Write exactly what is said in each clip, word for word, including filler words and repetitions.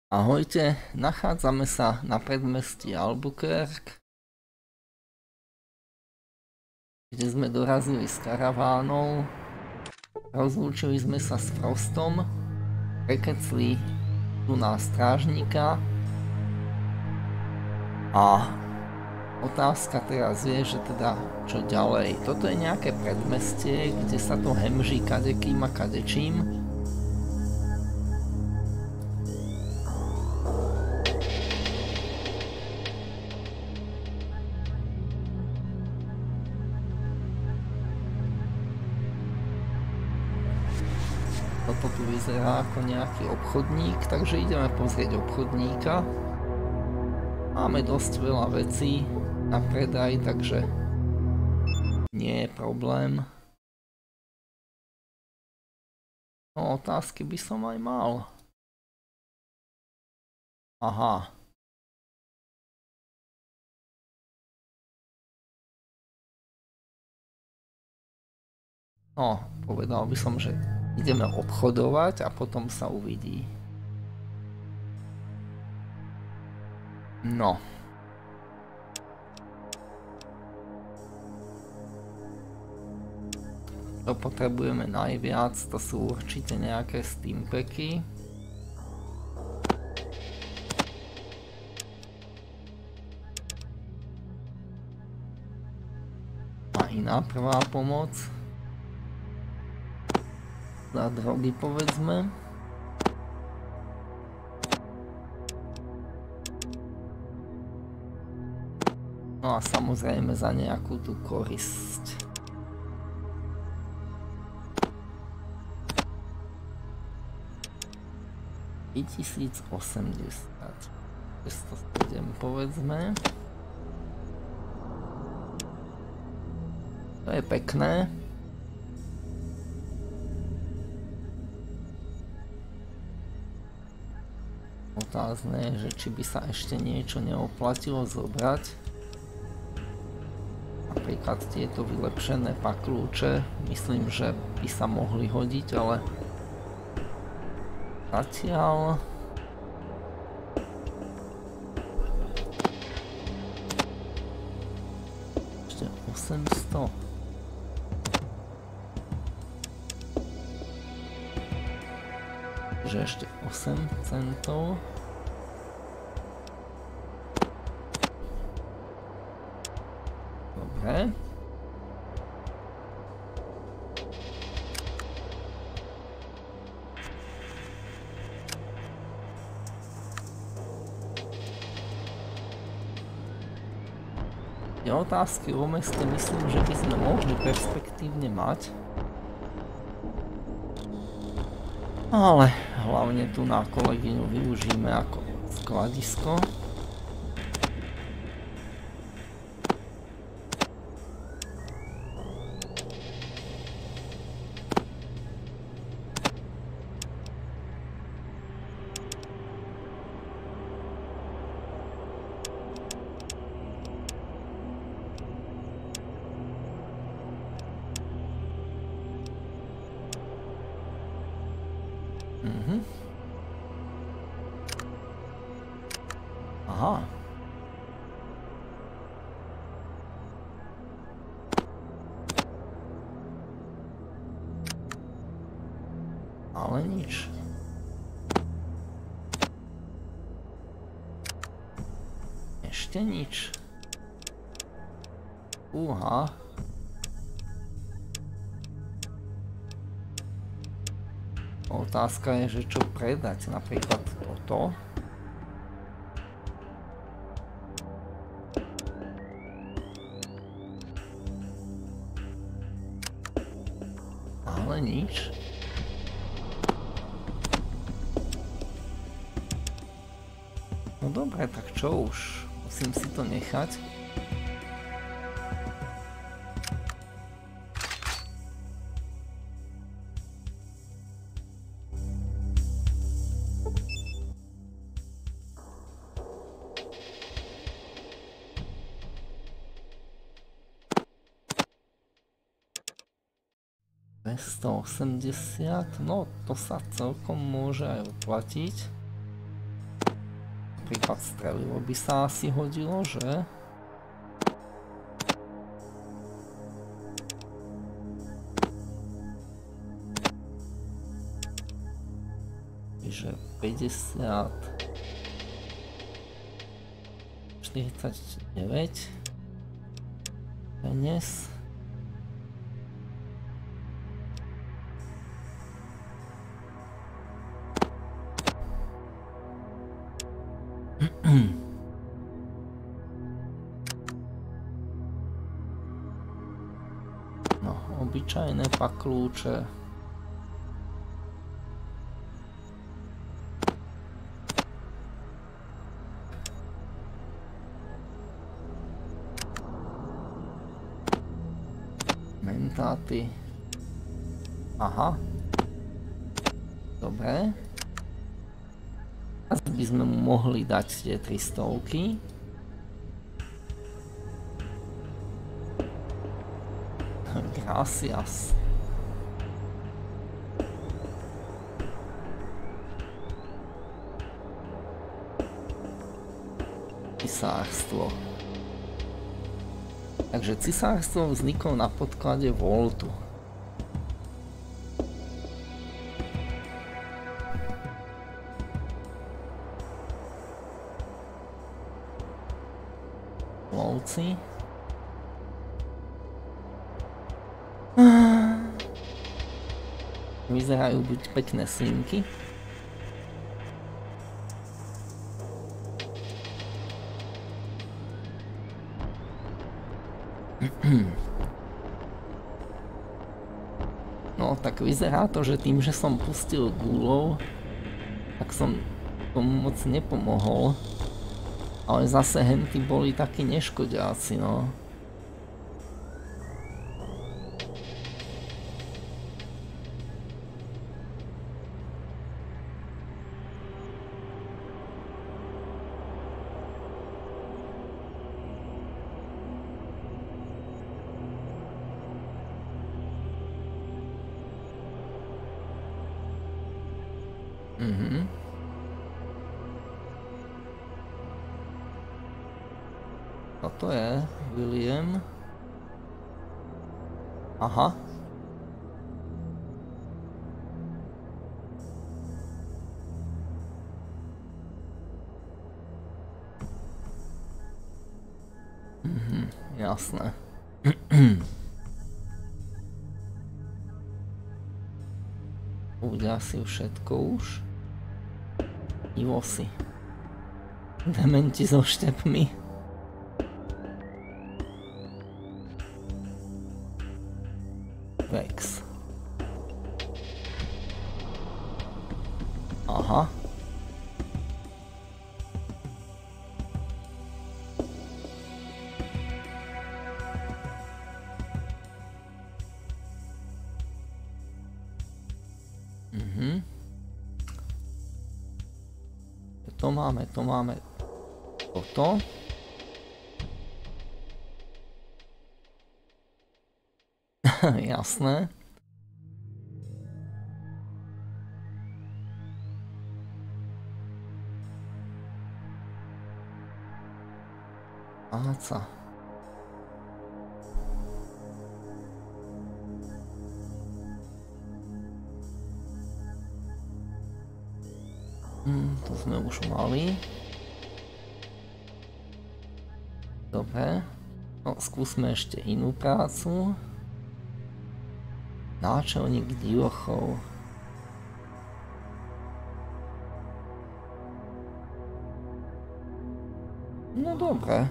Ahojte, nachádzame sa na predmestí Albuquerque, kde sme dorazili s karavánou, rozlúčili sme sa s Frostom, prekecli tu na strážnika a otázka teraz je, že teda čo ďalej. Toto je nejaké predmestie, kde sa to hemží kadekým a kadečím. Toto tu vyzerá ako nejaký obchodník, takže ideme pozrieť obchodníka. Máme dosť veľa vecí na predaj, takže nie je problém. No, otázky by som aj mal. Aha. No, povedal by som, že ideme obchodovať a potom sa uvidí. No. Čo potrebujeme najviac, to sú určite nejaké steampacky. A iná prvá pomoc. Za drogy, povedzme. No a samozrejme za nejakú tú korisť. tisícosemdesiat. šesťstosedem, povedzme. To je pekné. Otázne je, že či by sa ešte niečo neoplatilo zobrať. Napríklad tieto vylepšené pakľúče, myslím, že by sa mohli hodiť, ale zatiaľ ešte osemsto. Že ešte osem centov. Dobre. Tie otázky o meste myslím, že by sme mohli perspektívne mať. Ale hlavne tu na kolegyňu využijeme ako skladisko. Mhm. Aha. Ale nič. Ešte nič. Uha. Otázka je, že čo predať, napríklad toto. Ale nič. No dobre, tak čo už? Musím si to nechať. dvestoosemdesiat, no to sa celkom môže aj uplatiť. napríklad strelivo by sa asi hodilo, že? Čiže päťdesiat, štyridsaťdeväť dnes. No, obyčajné paklúče. Mentáty. Aha. Dobre. Teraz by sme mu mohli dať tie tri stovky. Gracias. Cisárstvo. Takže cisárstvo vzniklo na podklade Voltu. Lovci. Vyzerajú byť pekné slinky. No tak vyzerá to, že tým, že som pustil gúlov, tak som tomu moc nepomohol. Ale zase henty boli takí neškodiaci, no. Mhm. Toto je William. Aha. Mhm, jasné. Bude asi všetko už. Ivosy. Dementi so štepmi. Vex. Aha. Mhm. To máme, to máme toto. Jasné. Áca. Hm, to sme už mali. Dobre. No, skúsme ešte inú prácu. Náčelník divochov. No dobre.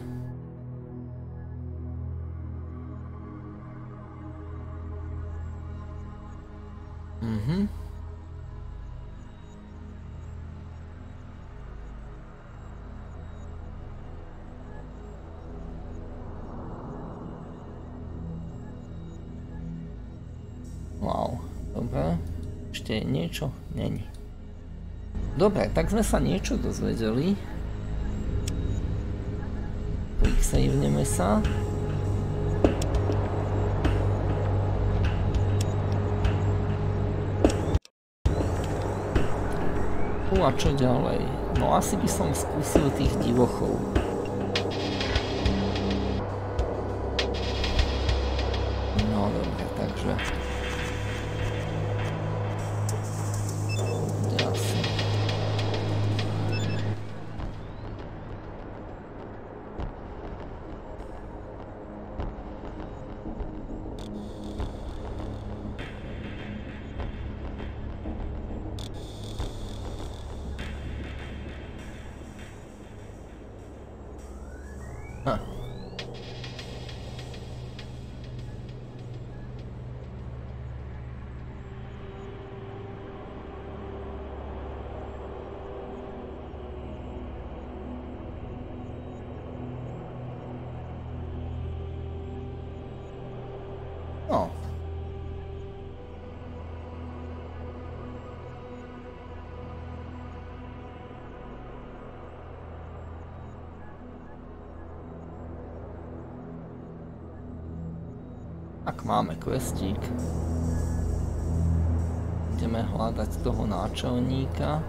Mhm. Wow, dobre. Ešte niečo? Není. Dobre, tak sme sa niečo dozvedeli. Quick saveneme sa. U, a čo ďalej? No asi by som skúsil tých divochov. No dobre, takže... Bude asi... Hm. No. Tak máme questík. Ideme hľadať toho náčelníka.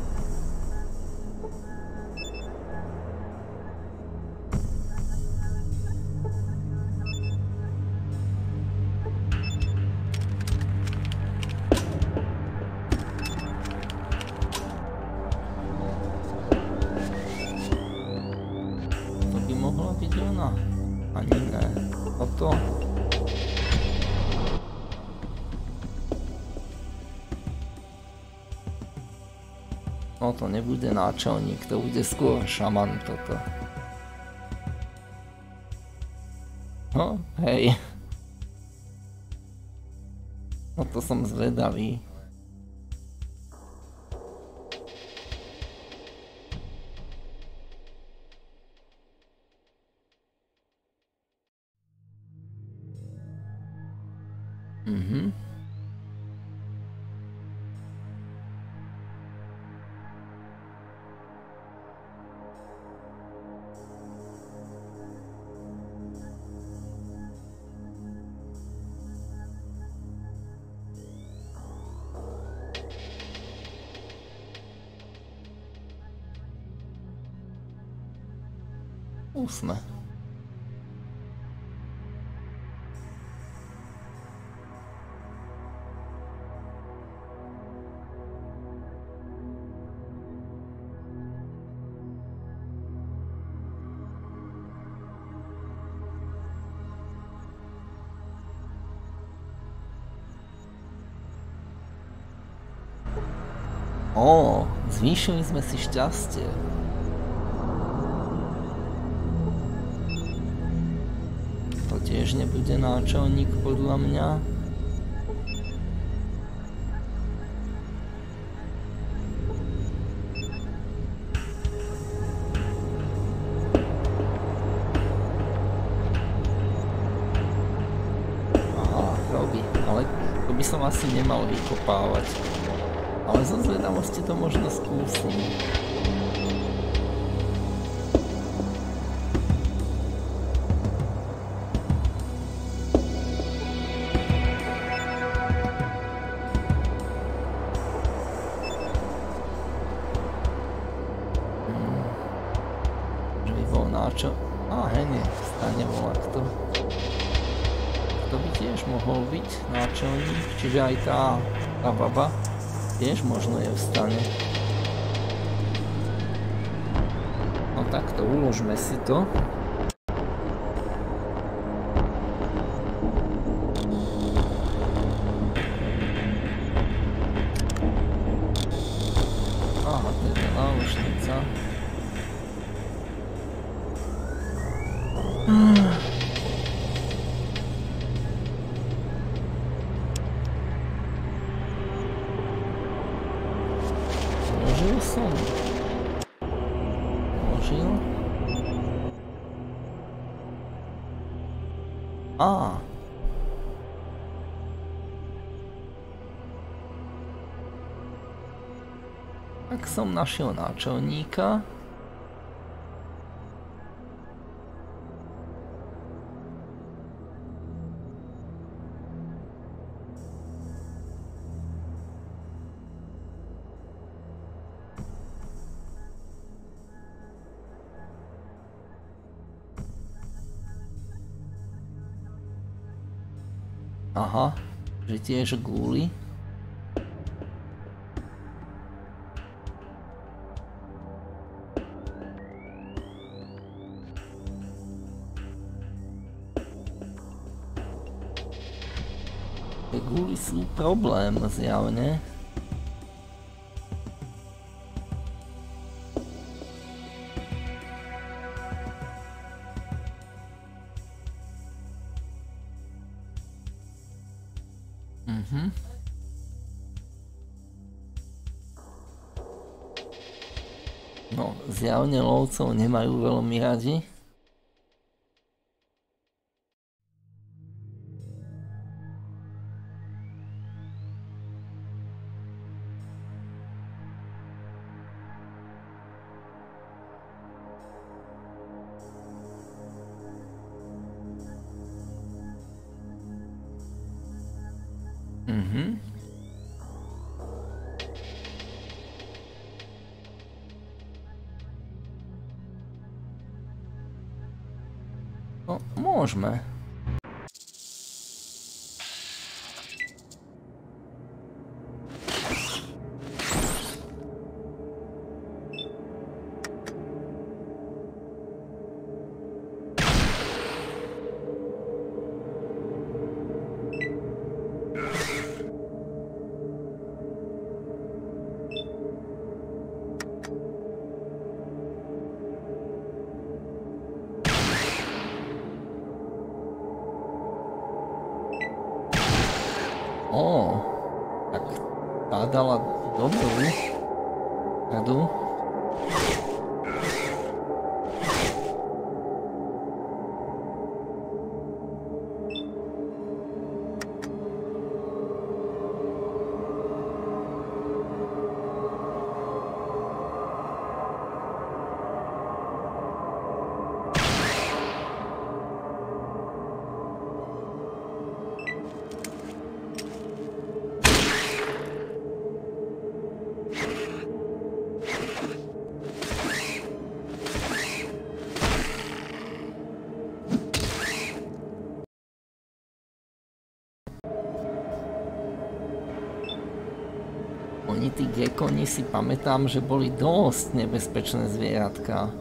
To by mohla byť ona. Ani ne. Toto. No to nebude náčelník, to bude skôr šaman toto. No, hej. No to som zvedavý. Mhm. Úsme. Ó, zvýšili sme si šťastie. To tiež nebude náčelník podľa mňa. Aha, robí, ale to by som asi nemal vykopávať. Ale zo zvedavosti to možno skúsim. Hmm. Že by bol náčo... Á, hej, stane volá kto. To by tiež mohol byť náčelník, čiže aj tá, tá baba. Tiež možno je v stane. No takto, uložme si to. Aha, to je tá náušnica. Vložil som. Vložil. Á. Tak som našiel náčelníka. Aha, že tiež gúly. Tie gúly sú problém zjavne. Mhm. No, zjavne lovcov nemajú veľmi radi. Mhm. No, môžeme. Ó, tak tá dala dobrú radu. Oni tí gekoni si pamätám, že boli dosť nebezpečné zvieratka.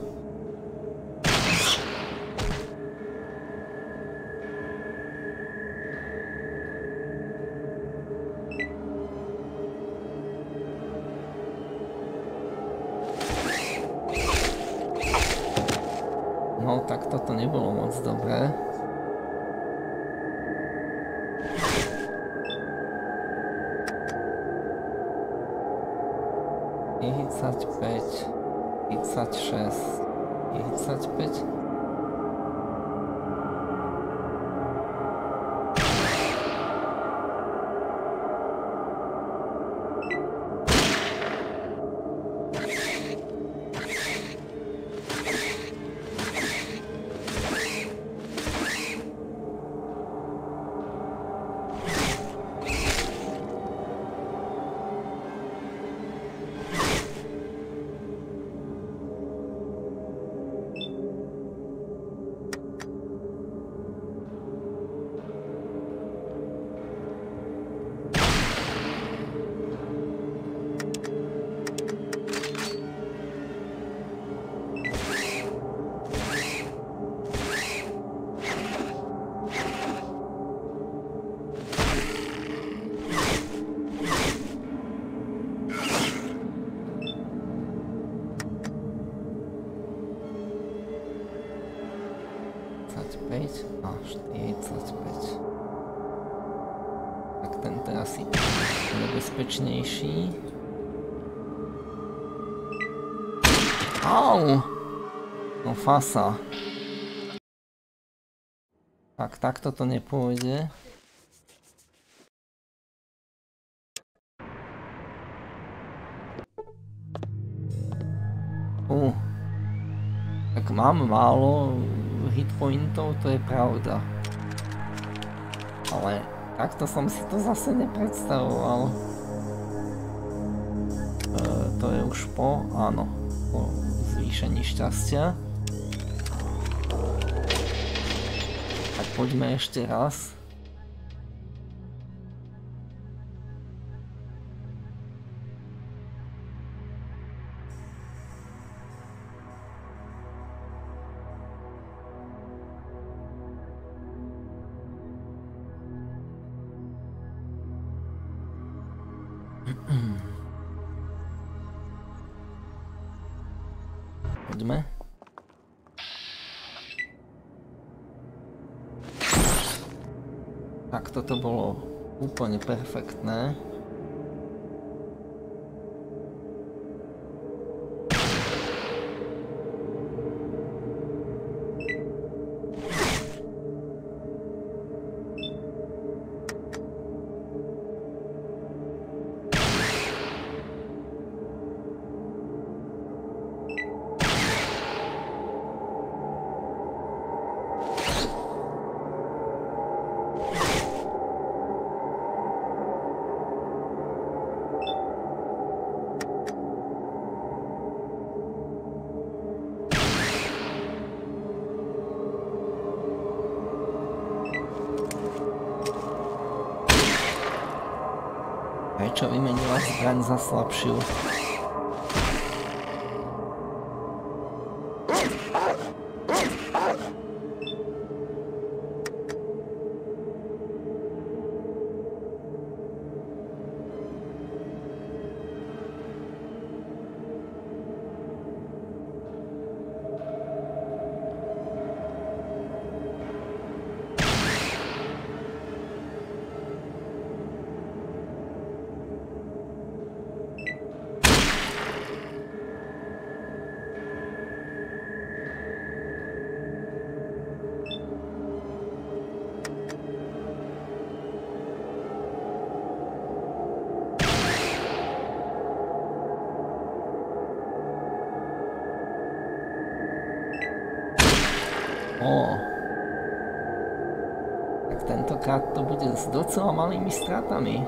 No tak toto nebolo moc dobré. tridsaťpäť, tridsaťšesť, tridsaťpäť. tridsaťpäť a štyridsaťpäť. Tak tento je asi nebezpečnejší. Au! No fasa. Tak, takto to nepôjde. Uh. Tak mám málo hitpointov, to je pravda. Ale takto som si to zase nepredstavoval. E, to je už po, áno, po zvýšení šťastia. Tak poďme ešte raz. Poďme. Tak toto bolo úplne perfektné. Prečo vymenila zbraň za slabšiu? Ó. Tak tentokrát to bude s docela malými stratami.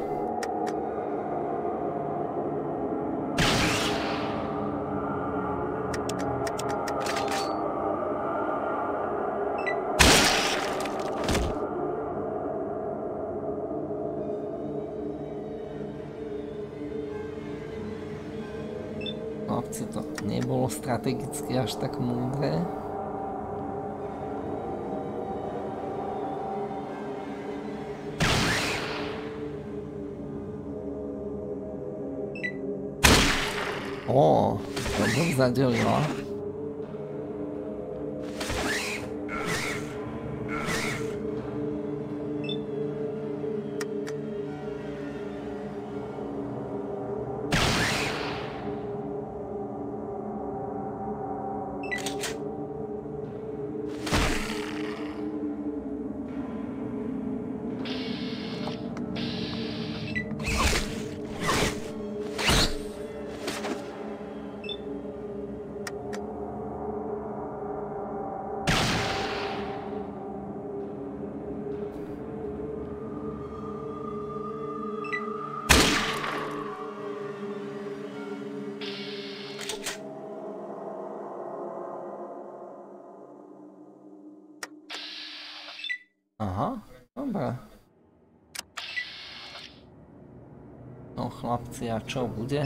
Chlapci, to nebolo strategicky až tak múdre. Ó, to bym zadzieliła. Aha, dobré. No chlapci, a čo bude?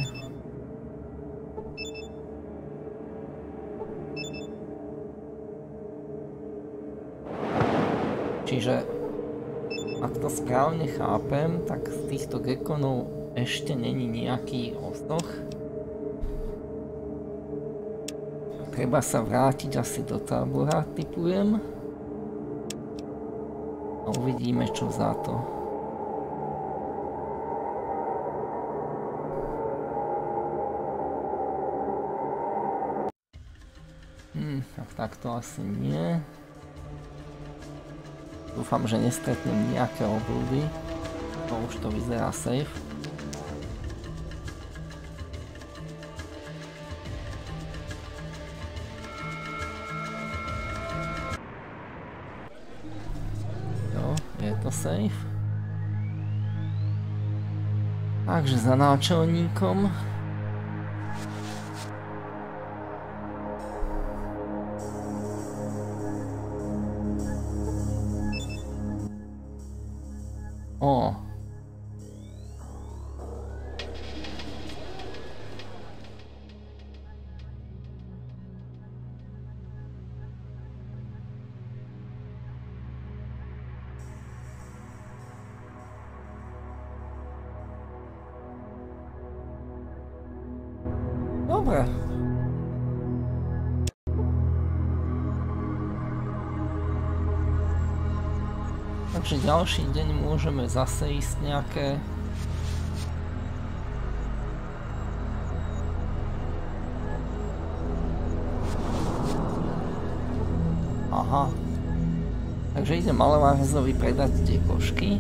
Čiže, ak to správne chápem, tak z týchto gekonov ešte není nejaký osoch. Treba sa vrátiť asi do tábora, tipujem. A uvidíme, čo za to. Hm, tak takto asi nie. Dúfam, že nestretnem nejaké obľúdy. No už to vyzerá safe. Safe. Takže za náčelníkom. O. dobre. Takže ďalší deň môžeme zase ísť nejaké Aha. Takže ide Malevárezovi predať tie košky.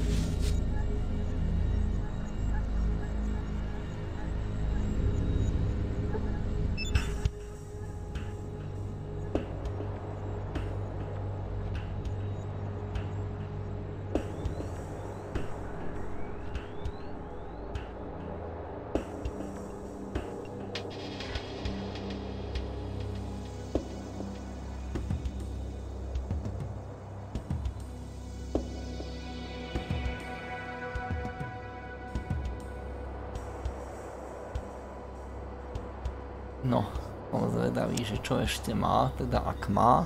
No, som zvedavý, že čo ešte má, teda ak má.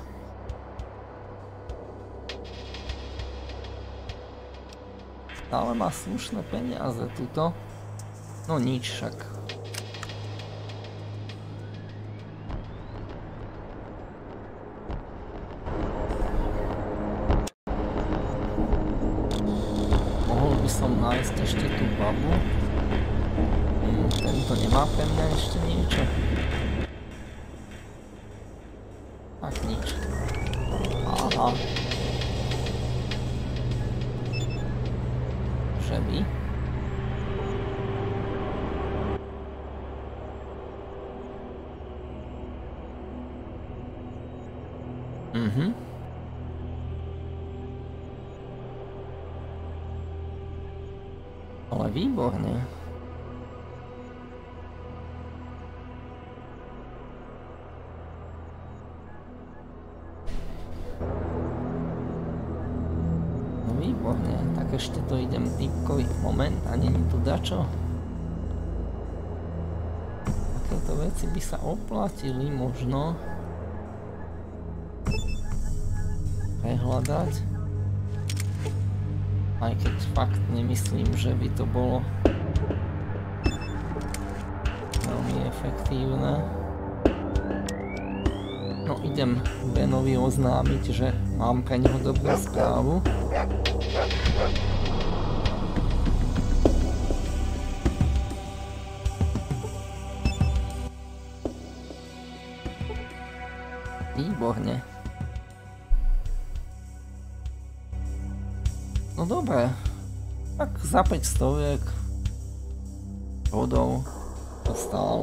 Stále má slušné peniaze tuto. No nič však. Mohol by som nájsť ešte tú babu. Hm, tento nemá pre mňa ešte niečo. Tak nič. Aha. Že by? Mhm. Ale výborne. Výborne, tak ešte to idem typkový moment a není tu dačo. Takéto veci by sa oplatili možno prehľadať. Aj keď fakt nemyslím, že by to bolo veľmi efektívne. No idem Benovi oznámiť, že mám pre neho dobrú správu. Výborne. No dobre, tak za päť stoviek bodov to stálo.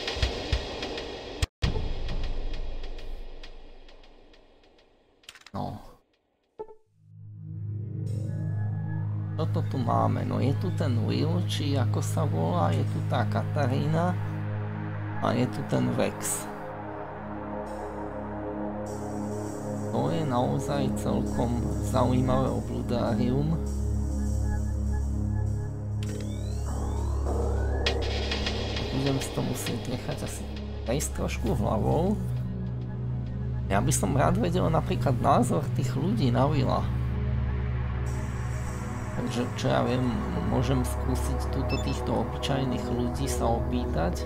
No. Toto tu máme, no je tu ten Will, či ako sa volá, je tu tá Katarína a je tu ten Vex. To je naozaj celkom zaujímavé obludárium. Budem si to musieť nechať asi prejsť trošku hlavou. Ja by som rád vedel napríklad názor tých ľudí na Willa. Takže čo ja viem, môžem skúsiť túto týchto obyčajných ľudí sa opýtať.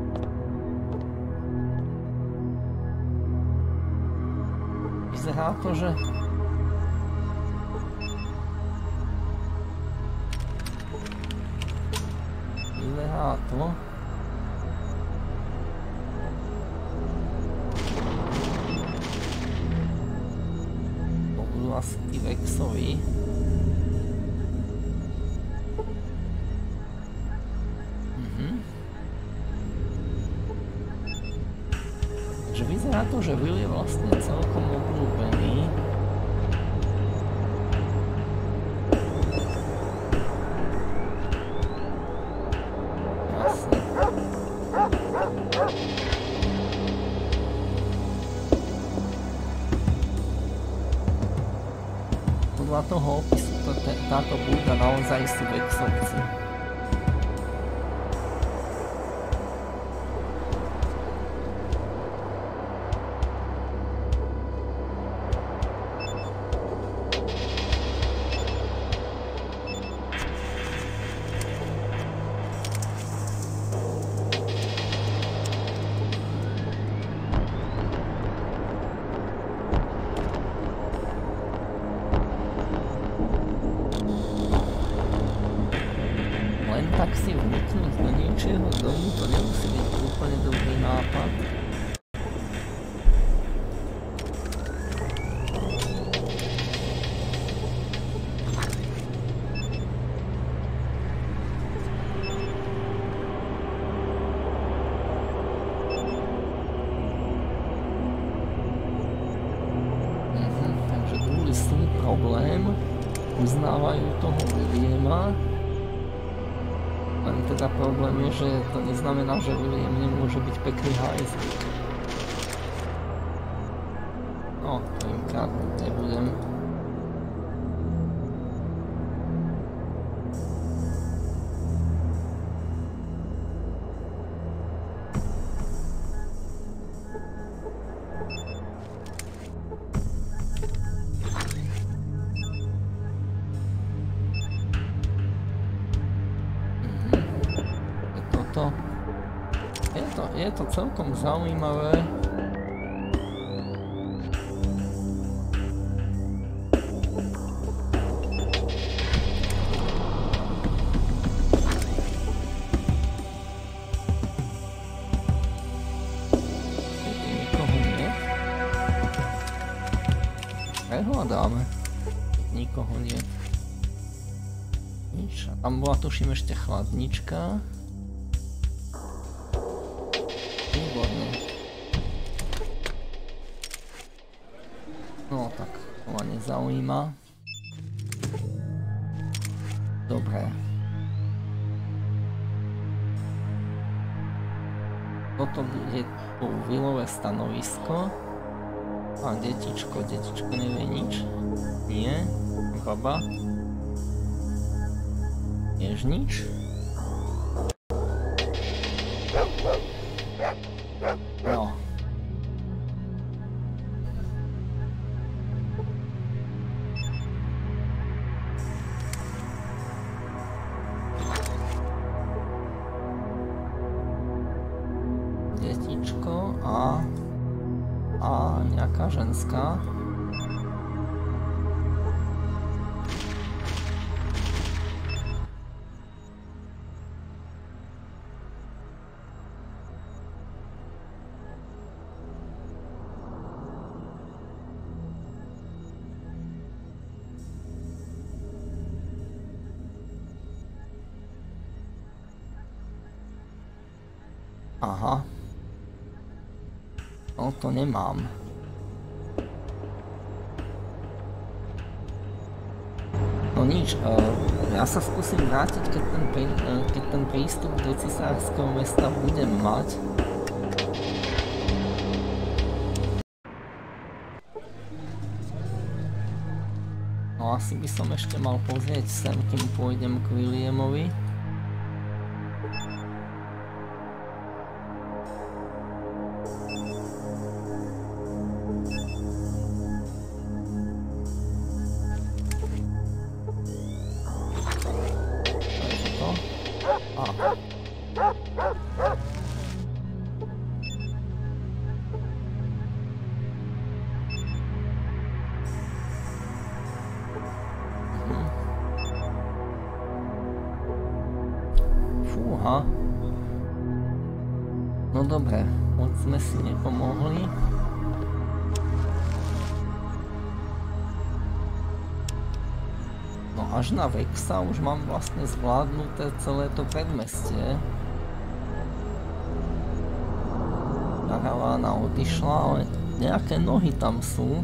Vyzerá to, že... Vyzerá to... To budú asi tí Vexovi. Vyzerá to, že Will je vlastne celkom obľúbený. Jasne. Podľa toho opisu táto búda naozaj sú Vexovci. problém. Uznávajú toho Williama. Len teda problém je, že to neznamená, že William nemôže byť pekný hajzlík. No, to im kradnúť nebudem. Je to celkom zaujímavé. Nikoho nie. Prehľadáme. Nikoho nie. Nič. Tam bola tuším ešte chladnička. No tak, to ma nezaujíma. Dobre. Toto bude to Willové stanovisko. A detičko, detičko nevie nič. Nie. Baba. Tiež nič. No. Detičko a a nejaká ženská. Aha. No to nemám. No nič, uh, ja sa skúsim vrátiť, keď ten, uh, keď ten prístup do cisárskeho mesta budem mať. No asi by som ešte mal pozrieť sem, kým pôjdem k Williamovi. Fúha. No dobre, moc sme si nepomohli. No až na Vexa už mám vlastne zvládnuté celé to predmestie. Karavána odišla, ale nejaké nohy tam sú.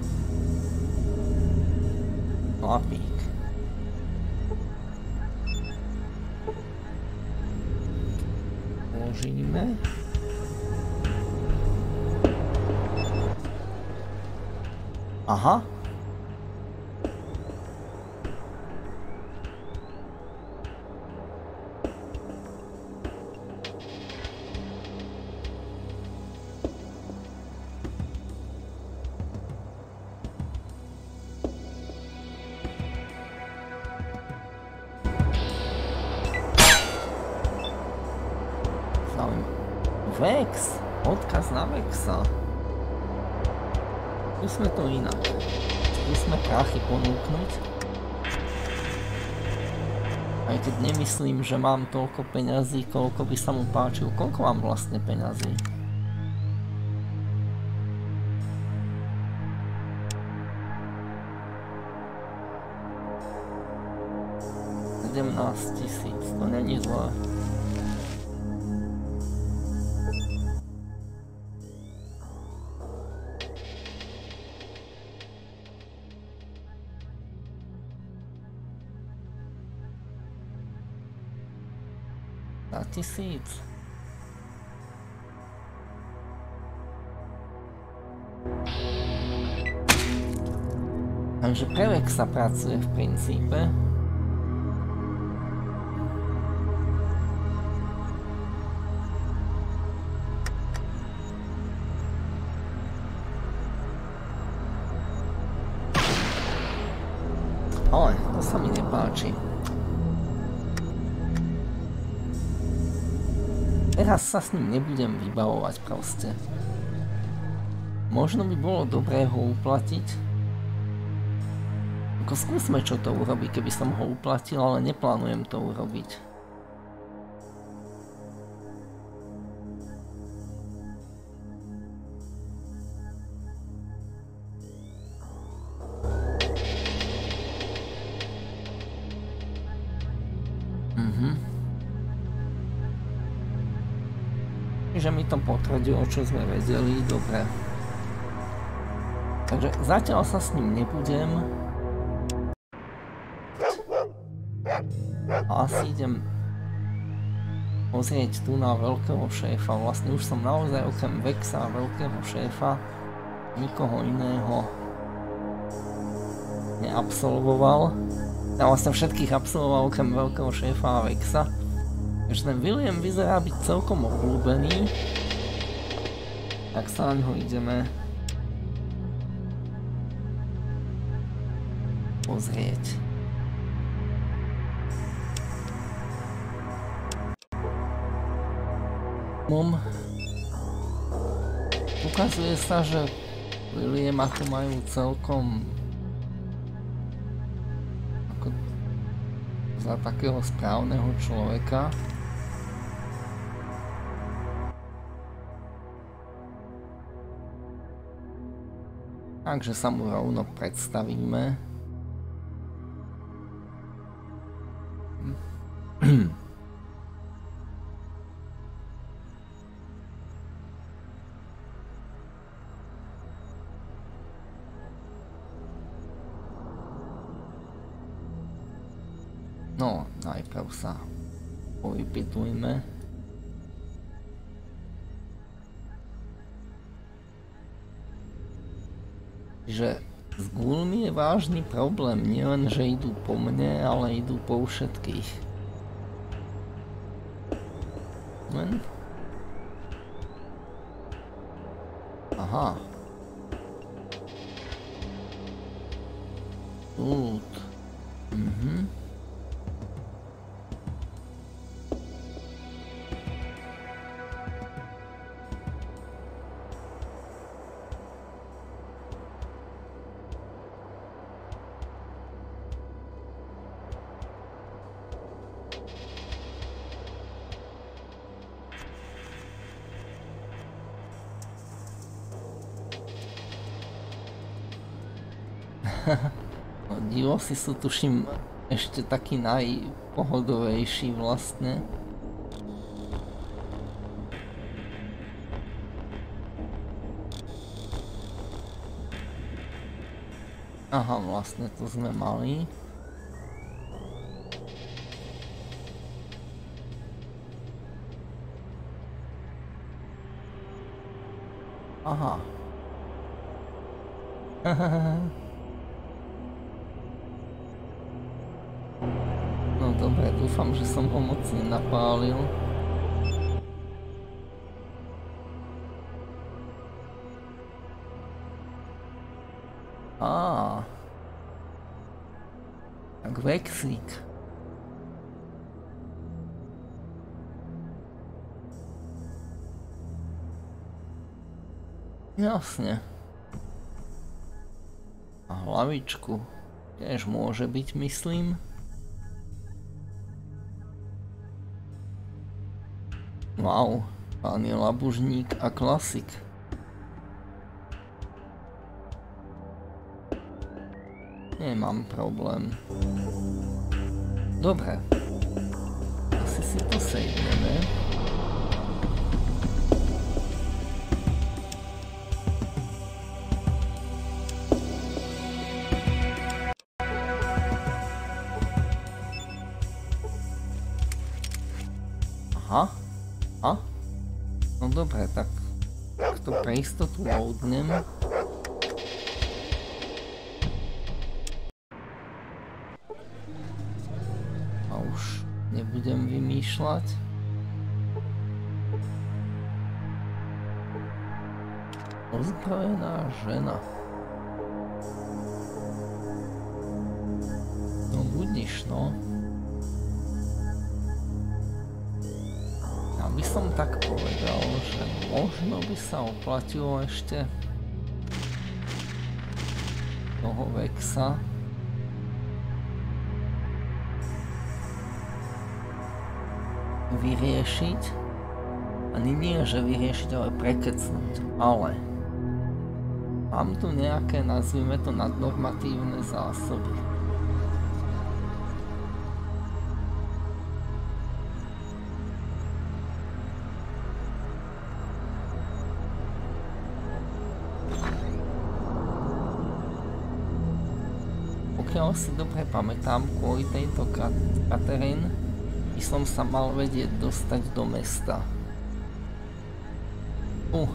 No a pík. Vložíme. Aha. Vex, odkaz na Vexa. Skúsme to inak. Skúsme prachy ponúknuť. Aj keď nemyslím, že mám toľko peňazí, koľko by sa mu páčil. Koľko mám vlastne peňazí? sedemnásť tisíc, to není zlé. tisíc. Takže prevek sa pracuje v princípe. Ale to sa mi nepáči. Teraz sa s ním nebudem vybavovať proste. Možno by bolo dobré ho uplatiť. Ako skúsme, čo to urobí, keby som ho uplatil, ale neplánujem to urobiť. Mhm. Čiže mi to potvrdilo, čo sme vedeli, dobre. Takže zatiaľ sa s ním nebudem. Asi idem pozrieť tu na veľkého šéfa. Vlastne už som naozaj okrem Vexa a veľkého šéfa nikoho iného neabsolvoval. Ja vlastne všetkých absolvoval okrem veľkého šéfa a Vexa. Takže ten William vyzerá byť celkom obľúbený. Tak sa na ňo ideme pozrieť. Mom. Ukazuje sa, že Williama tu majú celkom ako za takého správneho človeka. Takže sa mu rovno predstavíme. No, najprv sa povypytujme. Že s gulmi je vážny problém, nielen že idú po mne, ale idú po všetkých. Len... Aha. Tut. Mhm. No, divosi sú tuším ešte taký najpohodovejší vlastne. Aha, vlastne to sme mali. Aha. No dobre, dúfam, že som ho moc nenapálil. Á. Tak Vexík. Jasne. A hlavičku tiež môže byť, myslím. Wow, pán je labužník a klasik. Nemám problém. Dobre. Asi si to sejmeme. Aha. Aha. A? No dobre, tak to pre istotu loadnem. A už nebudem vymýšľať. Ozbrojená žena. No budíš, no. Ja by som tak povedal, že možno by sa oplatilo ešte toho Vexa vyriešiť. Ani nie, že vyriešiť, ale prekecnúť. Ale mám tu nejaké, nazvime to, nadnormatívne zásoby. Pokiaľ si dobre pamätám, kvôli tejto Katerín by som sa mal vedieť dostať do mesta. Uh.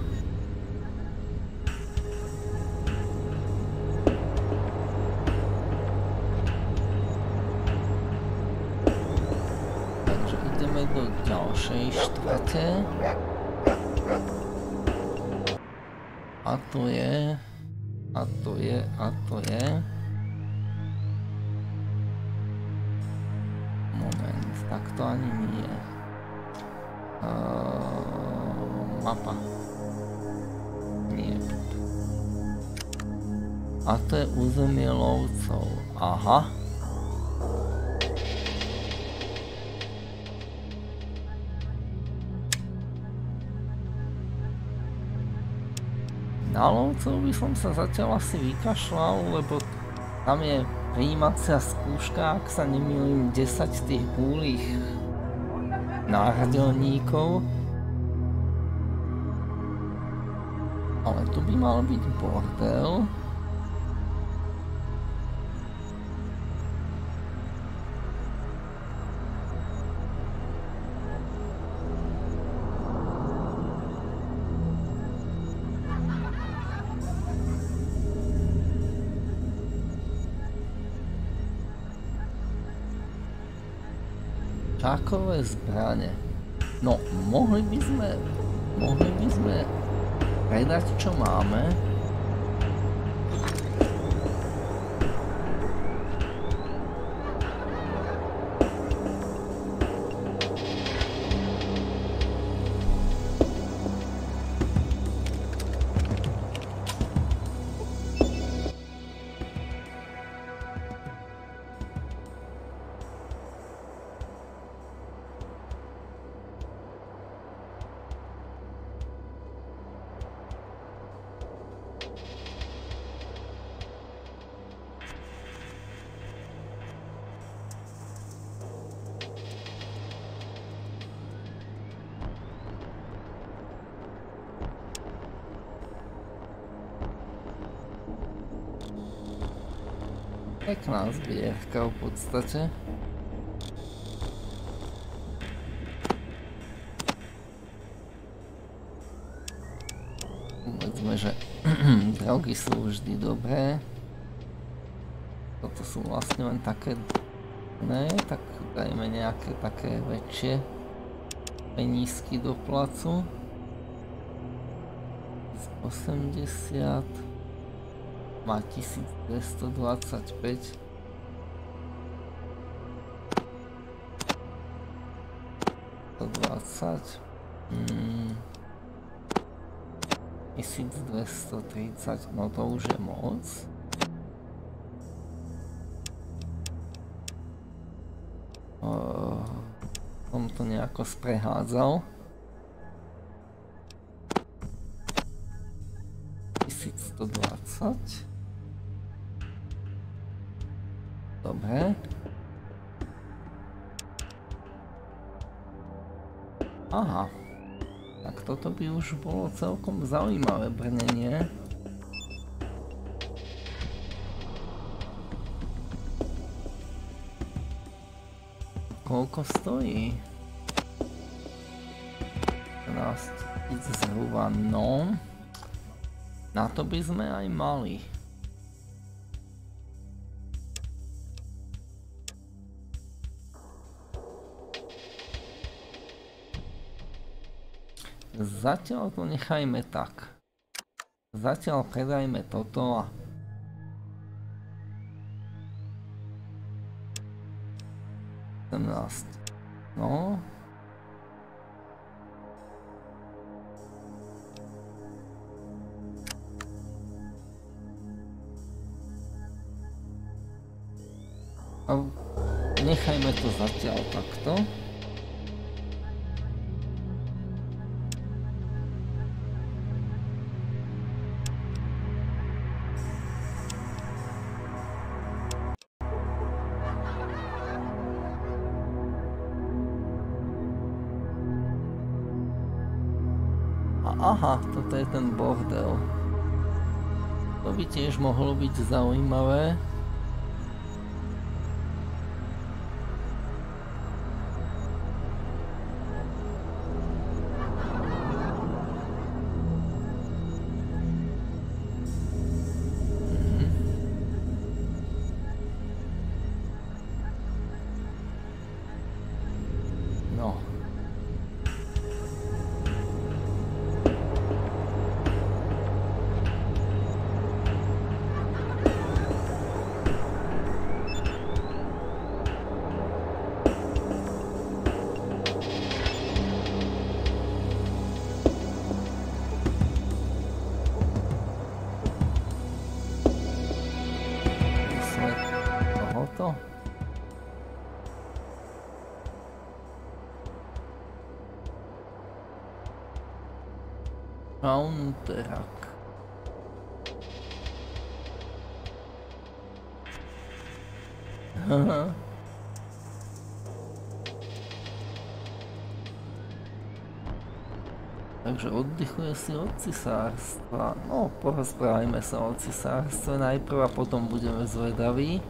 Takže ideme do ďalšej štvrte. A to je... A to je... A to je... Moment, tak to ani nie. Uh, mapa. Nie. A to je územie lovcov. Aha. Na lovcov by som sa zatiaľ asi vykašľal, lebo tam je prijímacia skúška, ak sa nemýlim, desať tých gúlých náhrdelníkov. Ale tu by mal byť bordel. Čakové zbrane. No, mohli by sme, mohli by sme predať, čo máme. Pekná zbierka v podstate. Povedzme, že drogy sú vždy dobré. Toto sú vlastne len také... Ne, tak dajme nejaké také väčšie penízky do placu. Z osemdesiat... Má tisícdvestodvadsaťpäť. stodvadsať. Hmm. tisícdvestotridsať. No to už je moc. Uh, som to nejako sprehádzal. tisícstodvadsať. Dobre. Aha. Tak toto by už bolo celkom zaujímavé brnenie. Koľko stojí? sedemnásť tisíc zhruba, no. Na to by sme aj mali. Zatiaľ to nechajme tak. Zatiaľ predajme toto a sedemnásť. No. A nechajme to zatiaľ takto. Aha, toto je ten bordel. To by tiež mohlo byť zaujímavé. Counteract. Haha. Takže oddychuje si od cisárstva. No, porozprávajme sa o cisárstve najprv a potom budeme zvedaví.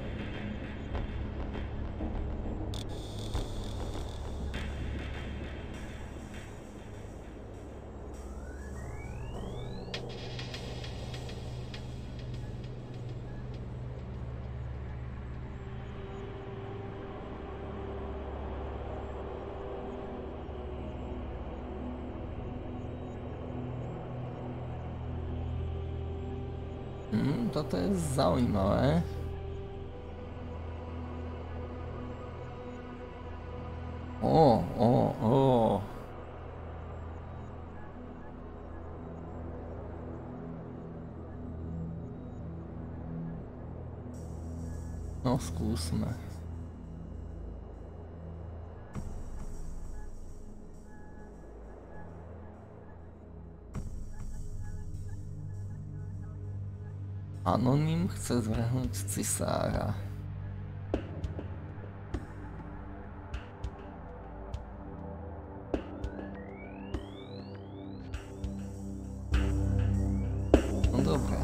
Hmm, toto je zaujímavé. Ó, ó, ó. No, skúsme. Anonym chce zvrhnúť cisára. No dobré.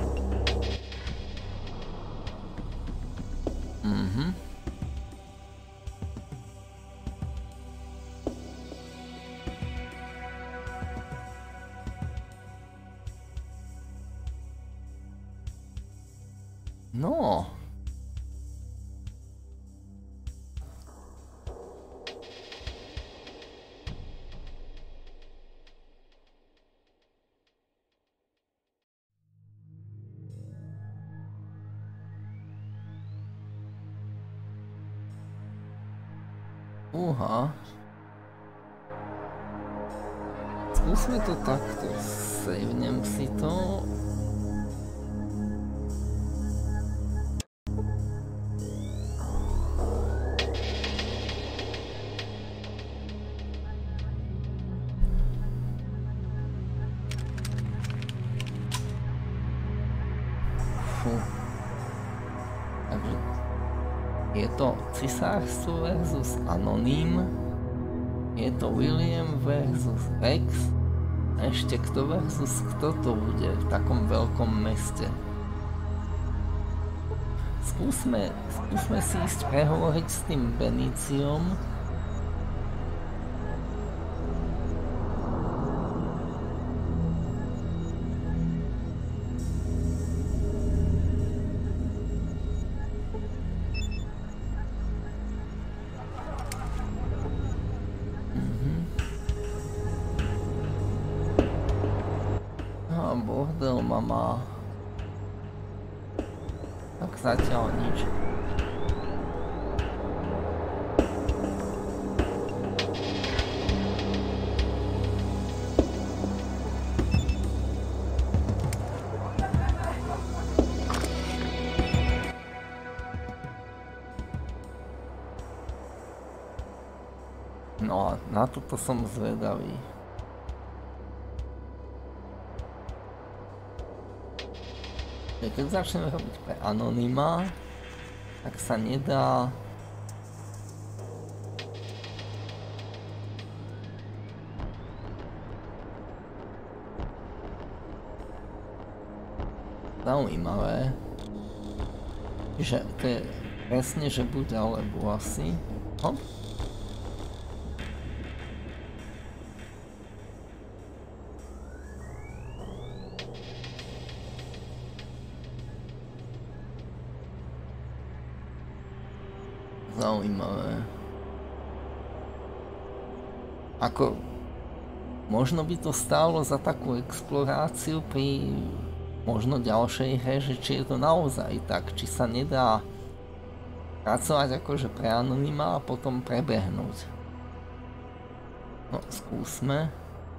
Mhm. No. Uha. Skúsme to takto. Savenem si to. Takže je to cisárstvo versus Anonym, je to William versus Rex, ešte kto versus kto to bude v takom veľkom meste. Skúsme, skúsme si ísť prehovoriť s tým Beniciom. Adelma má. Tak zatiaľ nič. No a na toto som zvedavý. Keď začneme robiť pre Anonyma, tak sa nedá zaujímavé, že to je presne, že buď alebo asi. Hop. Zaujímavé. Ako možno by to stálo za takú exploráciu pri možno ďalšej hre, že či je to naozaj tak, či sa nedá pracovať akože pre Anonyma a potom prebehnúť. No, skúsme.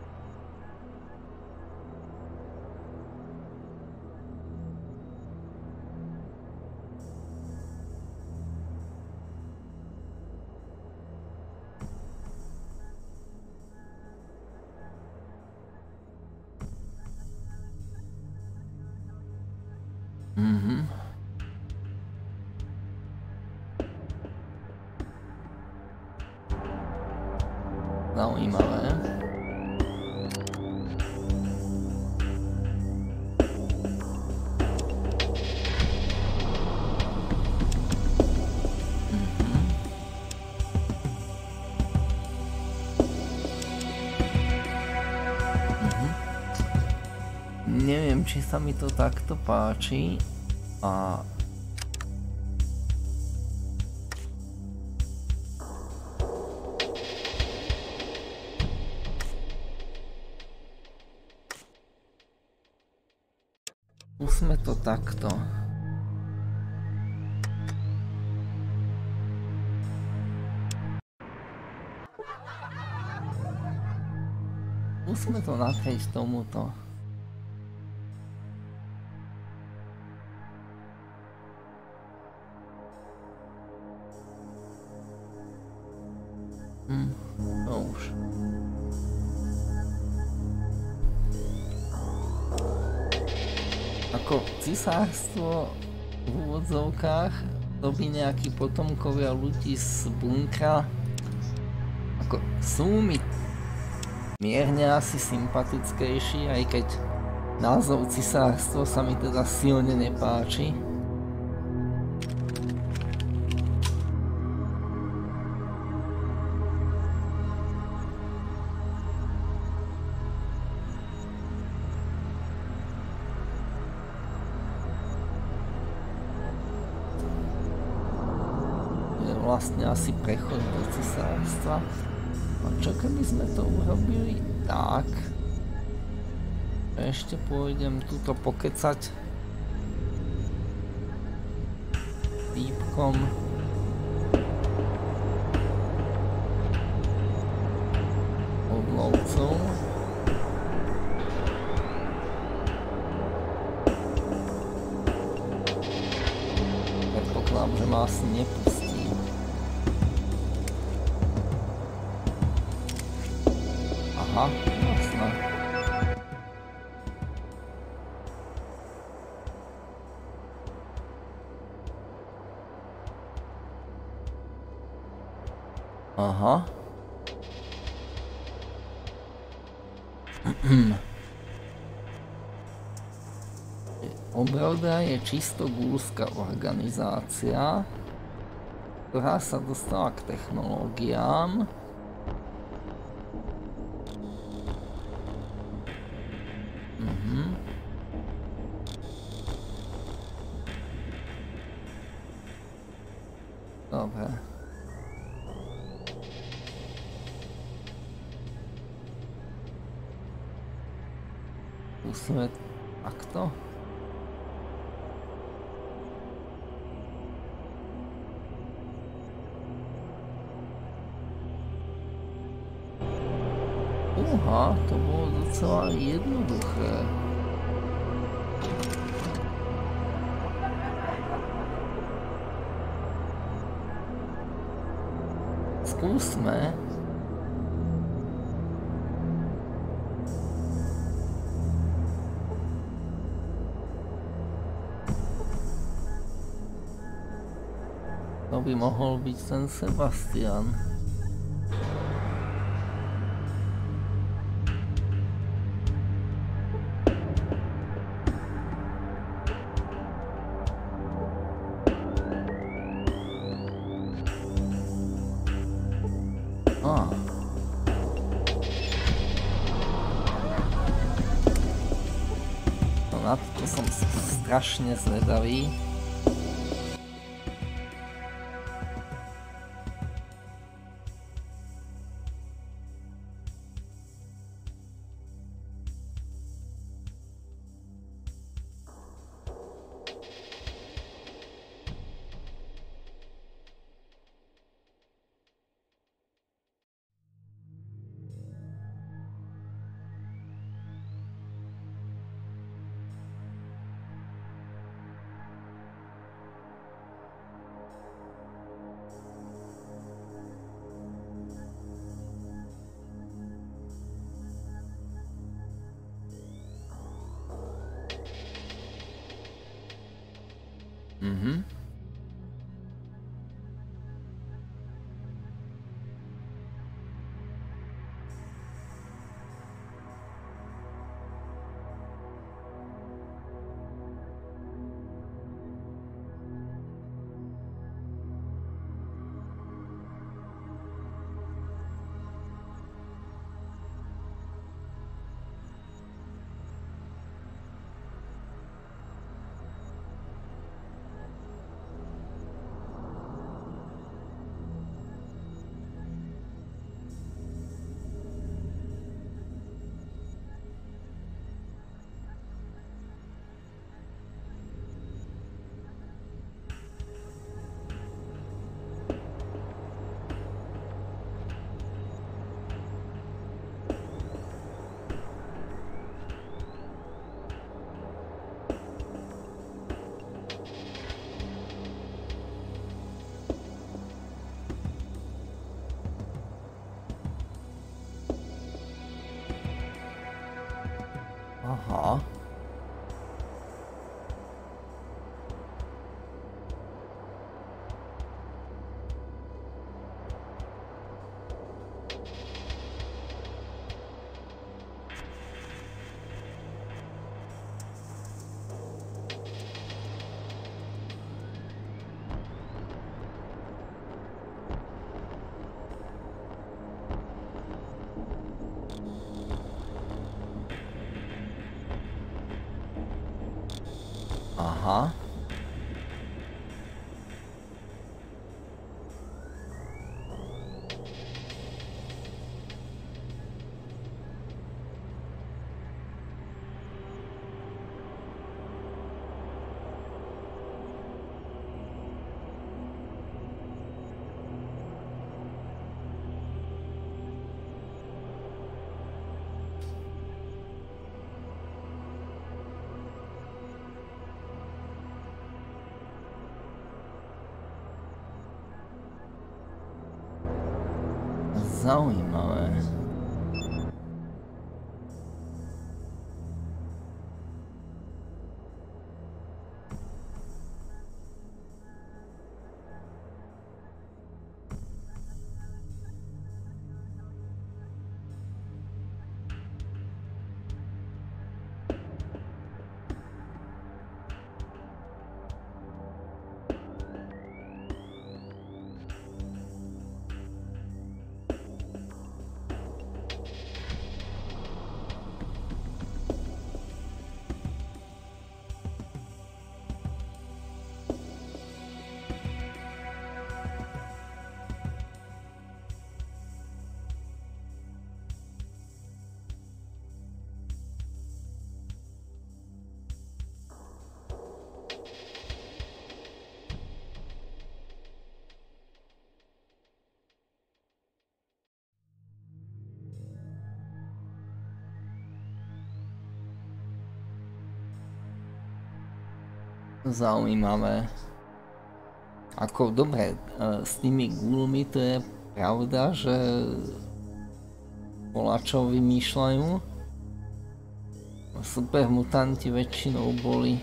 Mhm. Zaujímavé. Mhm. Mhm. Neviem, či sa mi to takto páči. A skúsme to takto. Skúsme to natrieť tomuto. Hm, to už. Ako cisárstvo v úvodzovkách, to by nejakí potomkovia ľudí z bunkra, ako sú mi mierne asi sympatickejší, aj keď názov cisárstvo sa mi teda silne nepáči. Vlastne asi prechod do cisárstva. A čo keby sme to urobili tak? Ešte pôjdem túto pokecať týpkom. Od lovcov. Predpokladám, že ma asi nepustí. Aha, jasné. Aha. Obroda je čisto gulská organizácia, ktorá sa dostala k technológiám. Mhm. Dobre. Skúsime tak takto. Uha, to bolo docela jednoduché. Skúsme. To by mohol byť ten Sebastian. Na toto som strašne zvedavý. Mhm. Aha. Aha. Zaujímavé. Zaujímavé. Ako dobre, s tými gulmi to je pravda, že volačo vymýšľajú. Super mutanti väčšinou boli.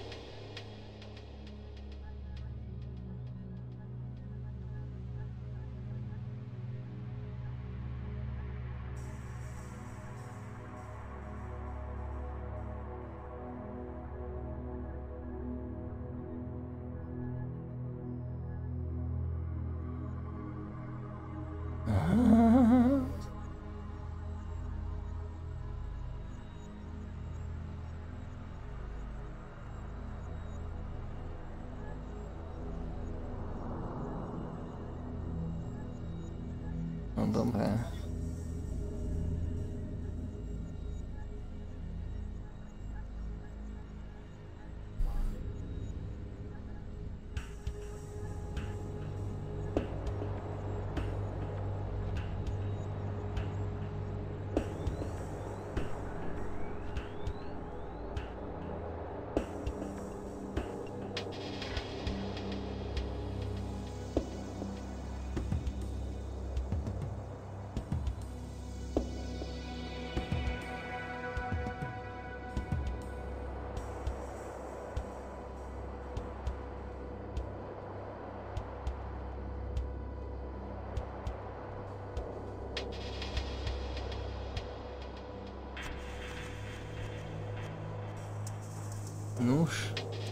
No dobré. Nuž.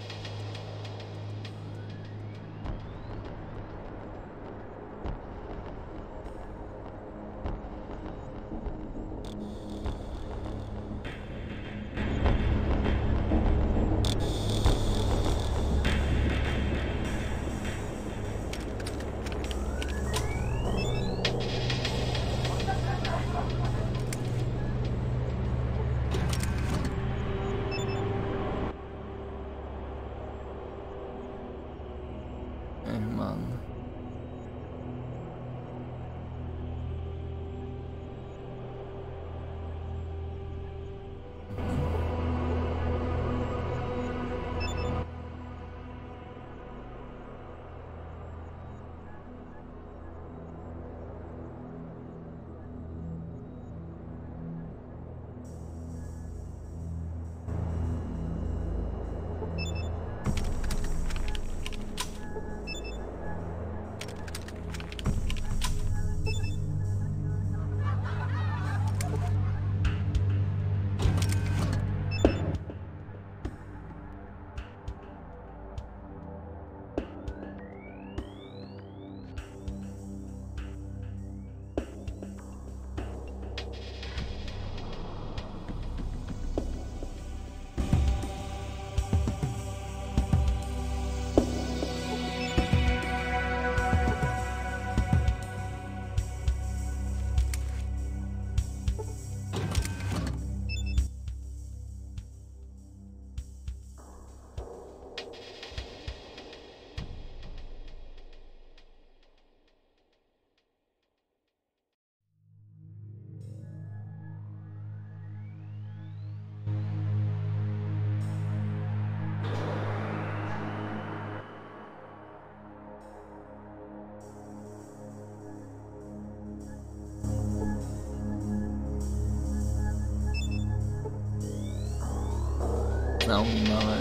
Zaujímavé.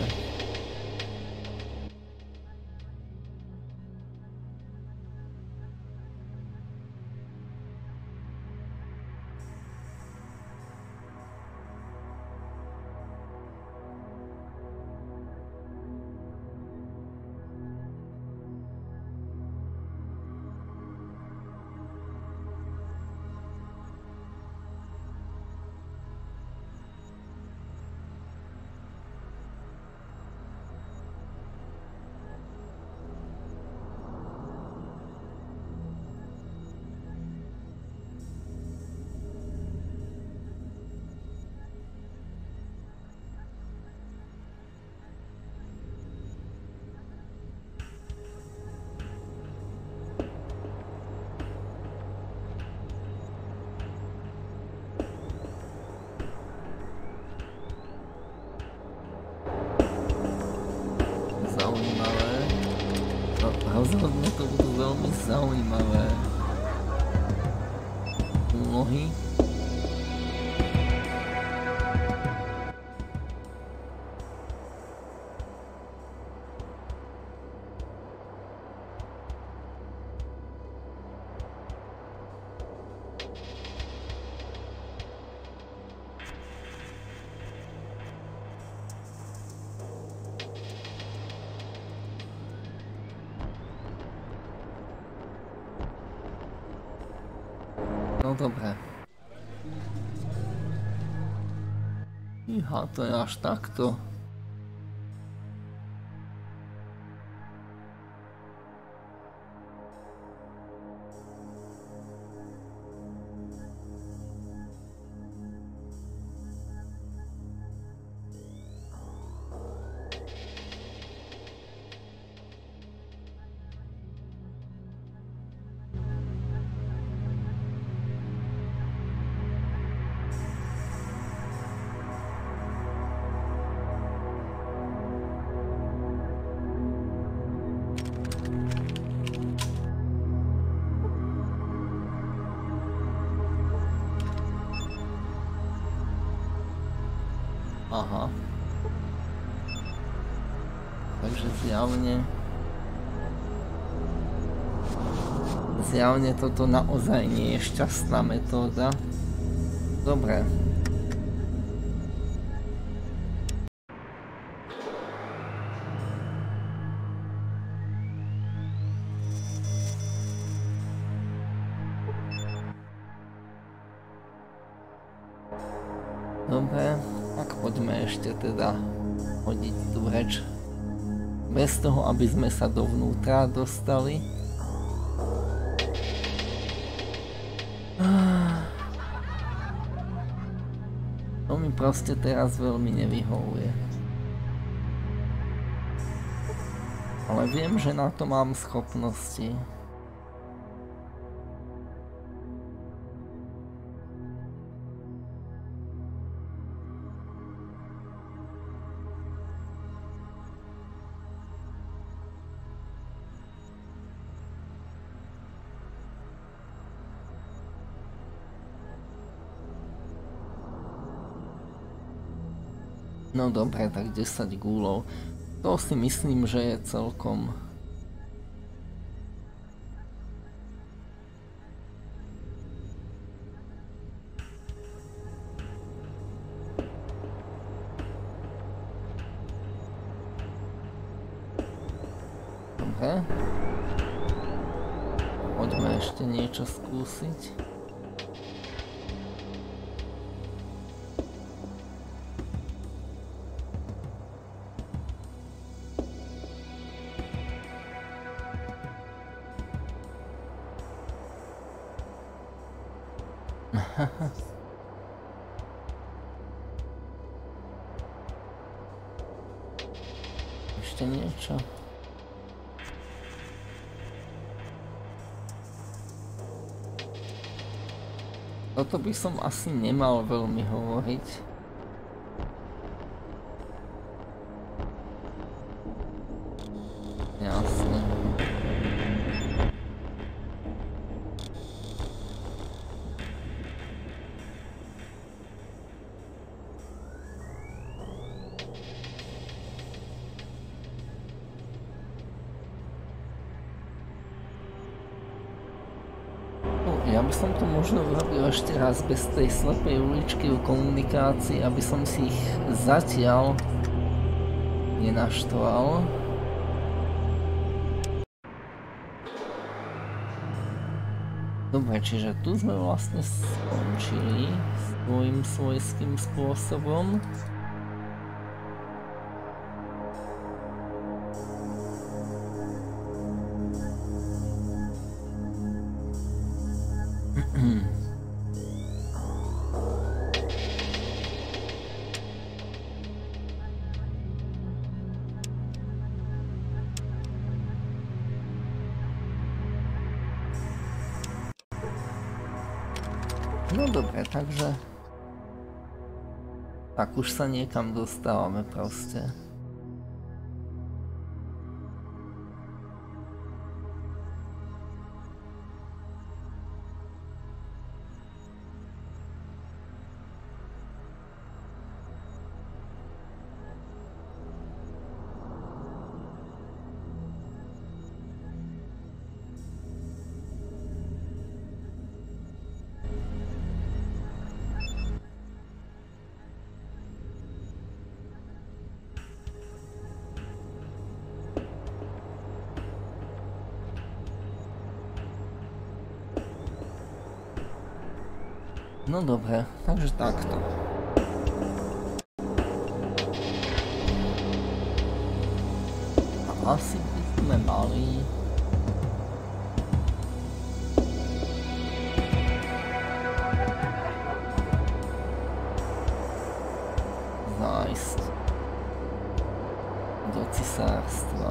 zaujímavé. No, rozhodne to budú veľmi zaujímavé úlohy. No dobre. Iha, to je až takto. Aha. Takže zjavne... Zjavne toto naozaj nie je šťastná metóda. Dobre. Dobre. Tak poďme ešte teda hodiť tú reč bez toho, aby sme sa dovnútra dostali. To mi proste teraz veľmi nevyhovuje. Ale viem, že na to mám schopnosti. No dobre, tak desať gúlov. To si myslím, že je celkom... Dobre. Poďme ešte niečo skúsiť. Ešte niečo. Toto by som asi nemal veľmi hovoriť. Jasne. Ja by som to možno urobil ešte raz bez tej slepej uličky o komunikácii, aby som si ich zatiaľ nenaštval. Dobre, čiže tu sme vlastne skončili svojím svojským spôsobom. No dobre, takže... Tak už sa niekam dostávame proste. No dobre, takže takto. A asi by sme mali... zájsť do cisárstva.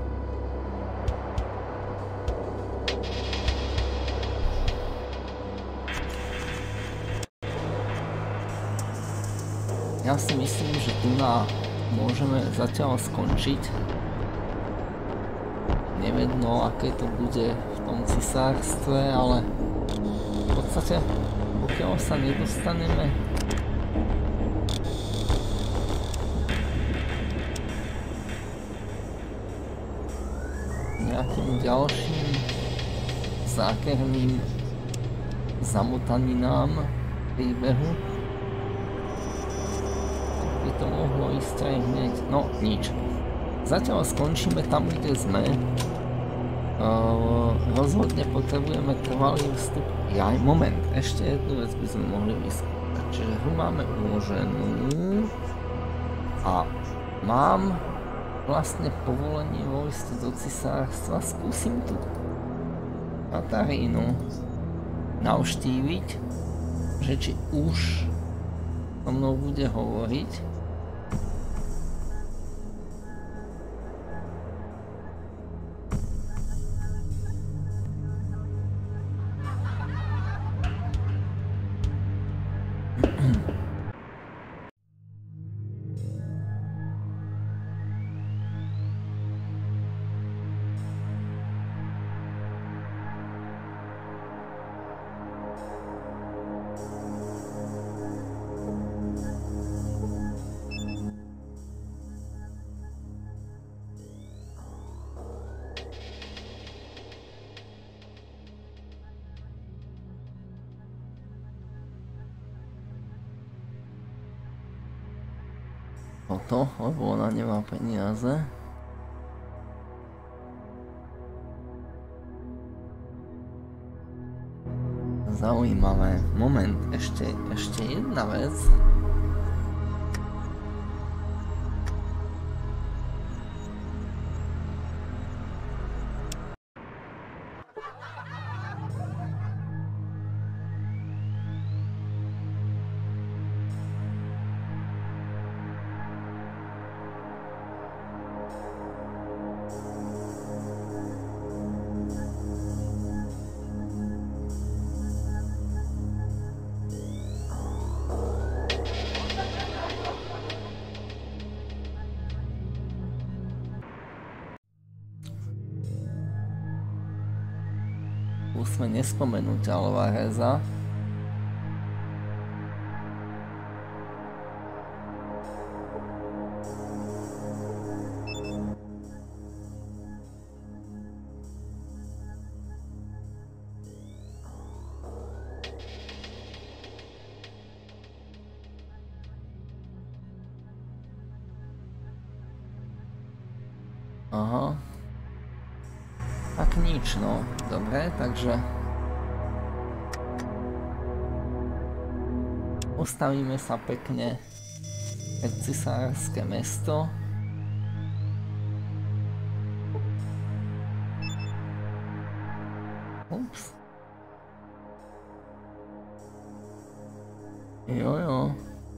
Ja si myslím, že tu na môžeme zatiaľ skončiť. Nevedno, aké to bude v tom cisárstve, ale v podstate, pokiaľ sa nedostaneme nejakým ďalším zákerným zamotaninám príbehu, by to mohlo ísť aj hneď. No, nič. Zatiaľ skončíme tam, kde sme. Uh, rozhodne potrebujeme trvalý vstup. Jaj, moment, ešte jednu vec by sme mohli vyskúšať. Čiže hru máme uloženú a mám vlastne povolenie vojsť do cisárstva. Skúsim tu Katarínu navštíviť, že či už so mnou bude hovoriť. Toto, lebo ona nemá peniaze. Zaujímavé. Moment, ešte, ešte jedna vec. Skúsme nespomenúť Alvareza. Aha. Tak nič, no. Dobre, takže postavíme sa pekne pred cisárske mesto. Ups. Jojo.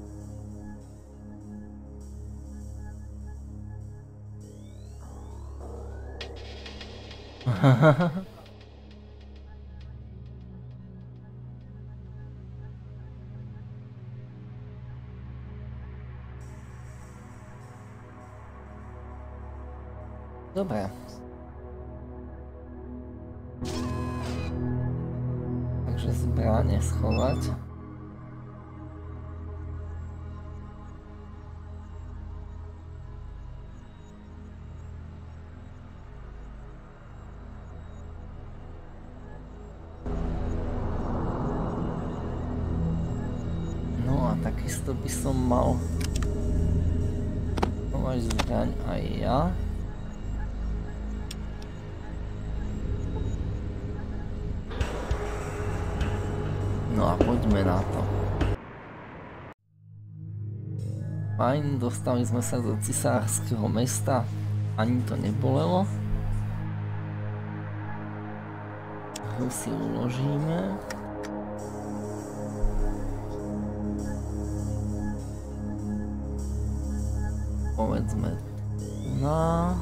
Dobre. Takže zbrane schovať. No a takisto by som mal schovať zbraň aj ja. No a poďme na to. Fajn, dostali sme sa do cisárskeho mesta, ani to nebolelo. Hru si uložíme. Povedzme na...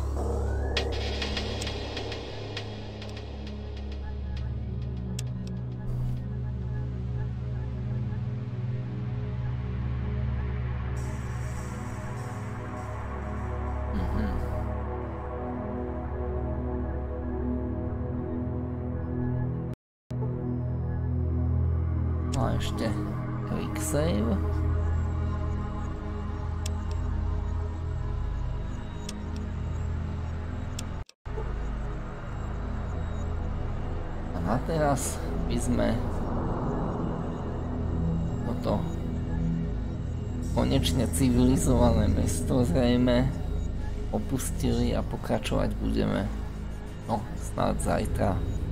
A ešte quick save. A na teraz by sme toto konečne civilizované mesto zrejme opustili a pokračovať budeme no snáď zajtra.